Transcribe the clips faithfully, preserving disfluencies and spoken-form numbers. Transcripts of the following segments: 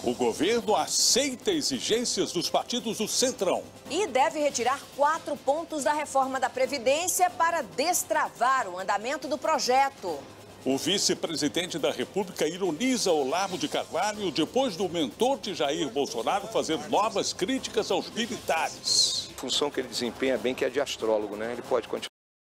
O governo aceita exigências dos partidos do Centrão. E deve retirar quatro pontos da reforma da Previdência para destravar o andamento do projeto. O vice-presidente da República ironiza Olavo de Carvalho depois do mentor de Jair Bolsonaro fazer novas críticas aos militares. A função que ele desempenha bem, que é de astrólogo, né? Ele pode continuar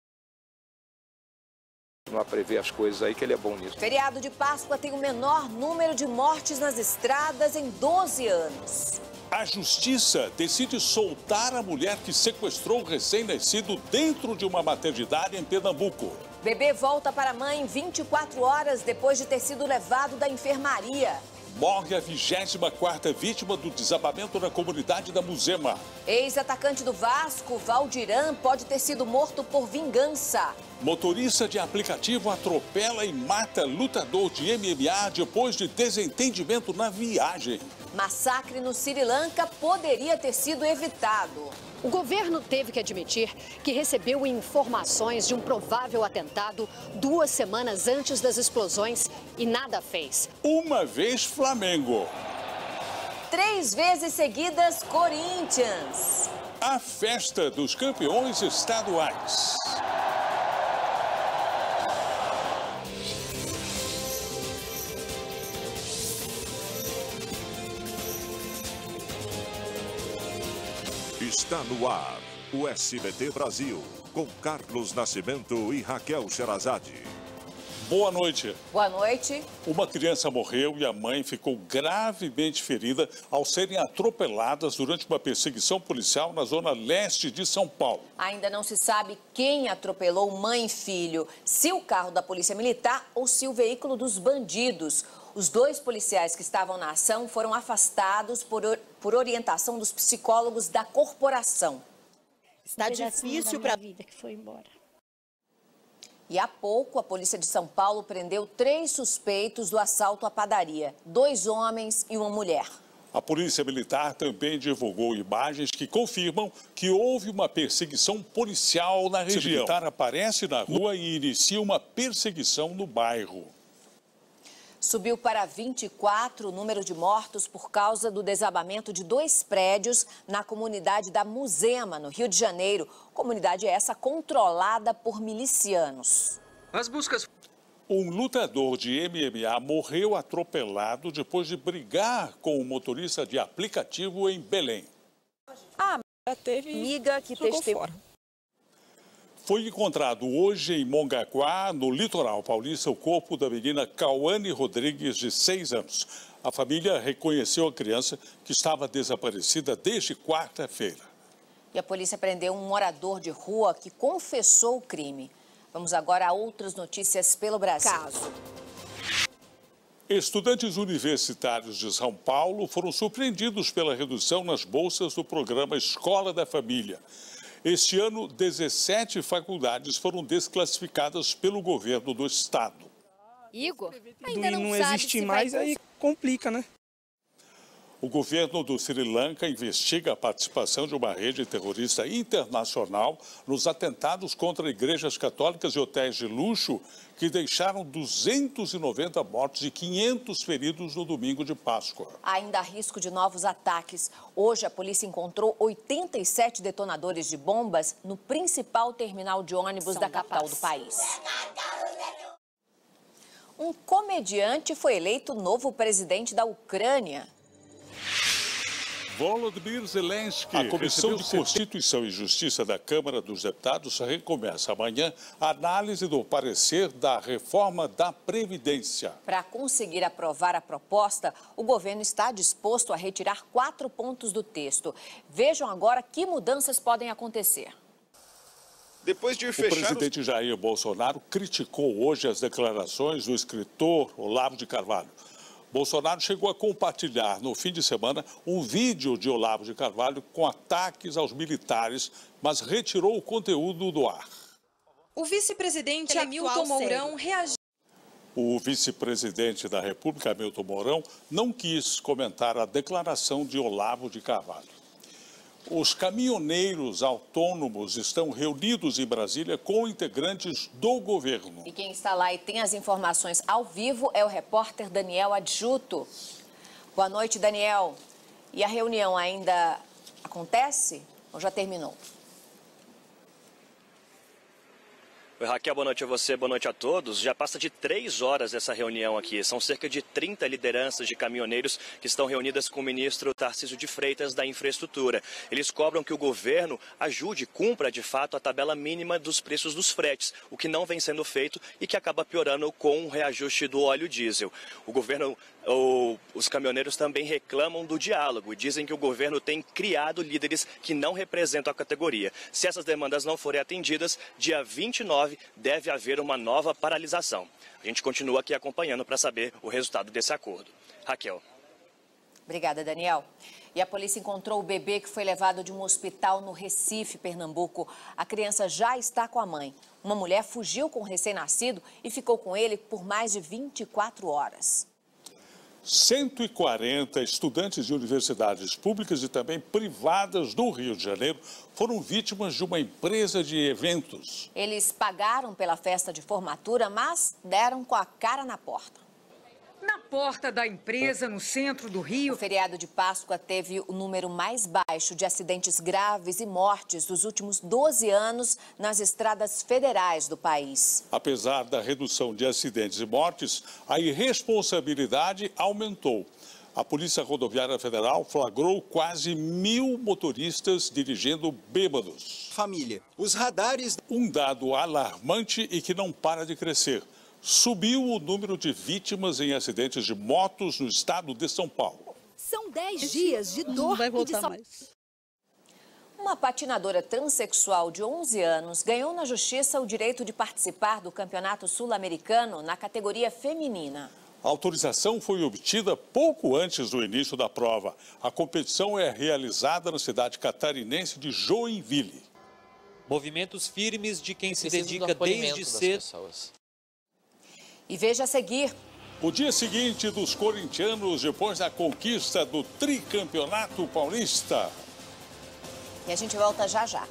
a prever as coisas aí, que ele é bom nisso. Feriado de Páscoa tem o menor número de mortes nas estradas em doze anos. A justiça decide soltar a mulher que sequestrou o recém-nascido dentro de uma maternidade em Pernambuco. Bebê volta para a mãe vinte e quatro horas depois de ter sido levado da enfermaria. Morre a vigésima quarta vítima do desabamento na comunidade da Muzema. Ex-atacante do Vasco, Valdirã, pode ter sido morto por vingança. Motorista de aplicativo atropela e mata lutador de M M A depois de desentendimento na viagem. Massacre no Sri Lanka poderia ter sido evitado. O governo teve que admitir que recebeu informações de um provável atentado duas semanas antes das explosões e nada fez. Uma vez Flamengo. Três vezes seguidas Corinthians. A festa dos campeões estaduais. Está no ar, o S B T Brasil, com Carlos Nascimento e Raquel Sherazade. Boa noite. Boa noite. Uma criança morreu e a mãe ficou gravemente ferida ao serem atropeladas durante uma perseguição policial na zona leste de São Paulo. Ainda não se sabe quem atropelou mãe e filho, se o carro da Polícia Militar ou se o veículo dos bandidos. Os dois policiais que estavam na ação foram afastados por, por orientação dos psicólogos da corporação. Está difícil para a vida que foi embora. E há pouco, a Polícia de São Paulo prendeu três suspeitos do assalto à padaria. Dois homens e uma mulher. A Polícia Militar também divulgou imagens que confirmam que houve uma perseguição policial na região. O militar aparece na rua e inicia uma perseguição no bairro. Subiu para vinte e quatro o número de mortos por causa do desabamento de dois prédios na comunidade da Muzema, no Rio de Janeiro. Comunidade essa controlada por milicianos. As buscas... Um lutador de M M A morreu atropelado depois de brigar com um motorista de aplicativo em Belém. A amiga teve amiga que testemunhou. Foi encontrado hoje em Mongaguá, no litoral paulista, o corpo da menina Cauane Rodrigues, de seis anos. A família reconheceu a criança, que estava desaparecida desde quarta-feira. E a polícia prendeu um morador de rua que confessou o crime. Vamos agora a outras notícias pelo Brasil. Caso. Estudantes universitários de São Paulo foram surpreendidos pela redução nas bolsas do programa Escola da Família. Este ano, dezessete faculdades foram desclassificadas pelo governo do estado. Igor, ainda não, não existe mais, aí complica, né? O governo do Sri Lanka investiga a participação de uma rede terrorista internacional nos atentados contra igrejas católicas e hotéis de luxo que deixaram duzentos e noventa mortos e quinhentos feridos no domingo de Páscoa. Ainda há risco de novos ataques. Hoje, a polícia encontrou oitenta e sete detonadores de bombas no principal terminal de ônibus da capital do país. Um comediante foi eleito novo presidente da Ucrânia. Volodymyr Zelensky. A Comissão de Constituição e Justiça da Câmara dos Deputados recomeça amanhã a análise do parecer da reforma da Previdência. Para conseguir aprovar a proposta, o governo está disposto a retirar quatro pontos do texto. Vejam agora que mudanças podem acontecer. Depois de o fechar presidente os... Jair Bolsonaro criticou hoje as declarações do escritor Olavo de Carvalho. Bolsonaro chegou a compartilhar no fim de semana um vídeo de Olavo de Carvalho com ataques aos militares, mas retirou o conteúdo do ar. O vice-presidente Hamilton Mourão reagiu. O vice-presidente da República, Hamilton Mourão, não quis comentar a declaração de Olavo de Carvalho. Os caminhoneiros autônomos estão reunidos em Brasília com integrantes do governo. E quem está lá e tem as informações ao vivo é o repórter Daniel Adjuto. Boa noite, Daniel. E a reunião ainda acontece ou já terminou? Oi, Raquel, boa noite a você, boa noite a todos. Já passa de três horas essa reunião aqui. São cerca de trinta lideranças de caminhoneiros que estão reunidas com o ministro Tarcísio de Freitas da Infraestrutura. Eles cobram que o governo ajude, cumpra de fato a tabela mínima dos preços dos fretes, o que não vem sendo feito e que acaba piorando com o reajuste do óleo diesel. O governo, ou, os caminhoneiros também reclamam do diálogo e dizem que o governo tem criado líderes que não representam a categoria. Se essas demandas não forem atendidas, dia vinte e nove deve haver uma nova paralisação. A gente continua aqui acompanhando para saber o resultado desse acordo. Raquel. Obrigada, Daniel. E a polícia encontrou o bebê que foi levado de um hospital no Recife, Pernambuco. A criança já está com a mãe. Uma mulher fugiu com o recém-nascido e ficou com ele por mais de vinte e quatro horas. cento e quarenta estudantes de universidades públicas e também privadas do Rio de Janeiro foram vítimas de uma empresa de eventos. Eles pagaram pela festa de formatura, mas deram com a cara na porta. Na porta da empresa, no centro do Rio. O feriado de Páscoa teve o número mais baixo de acidentes graves e mortes dos últimos doze anos nas estradas federais do país. Apesar da redução de acidentes e mortes, a irresponsabilidade aumentou. A Polícia Rodoviária Federal flagrou quase mil motoristas dirigindo bêbados. Família, os radares... Um dado alarmante e que não para de crescer. Subiu o número de vítimas em acidentes de motos no estado de São Paulo. São dez dias de dor e de saudade. Uma patinadora transexual de onze anos ganhou na justiça o direito de participar do Campeonato Sul-Americano na categoria feminina. A autorização foi obtida pouco antes do início da prova. A competição é realizada na cidade catarinense de Joinville. Movimentos firmes de quem se dedica desde cedo. E veja a seguir. O dia seguinte dos corintianos depois da conquista do tricampeonato paulista. E a gente volta já já.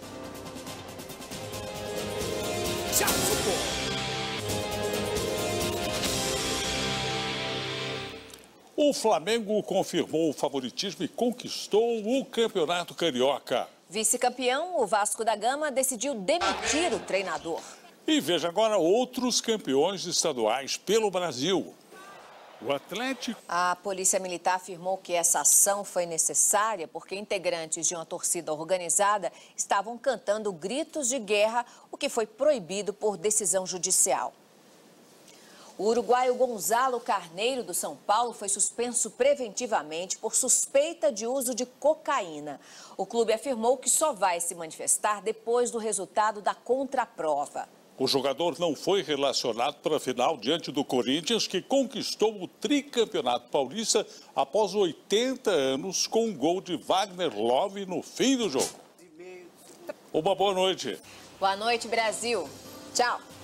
O Flamengo confirmou o favoritismo e conquistou o Campeonato Carioca. Vice-campeão, o Vasco da Gama decidiu demitir o treinador. E veja agora outros campeões estaduais pelo Brasil. O Atlético... A Polícia Militar afirmou que essa ação foi necessária porque integrantes de uma torcida organizada estavam cantando gritos de guerra, o que foi proibido por decisão judicial. O uruguaio Gonzalo Carneiro, do São Paulo, foi suspenso preventivamente por suspeita de uso de cocaína. O clube afirmou que só vai se manifestar depois do resultado da contraprova. O jogador não foi relacionado para a final diante do Corinthians, que conquistou o tricampeonato paulista após oitenta anos com um gol de Wagner Love no fim do jogo. Uma boa noite. Boa noite, Brasil. Tchau.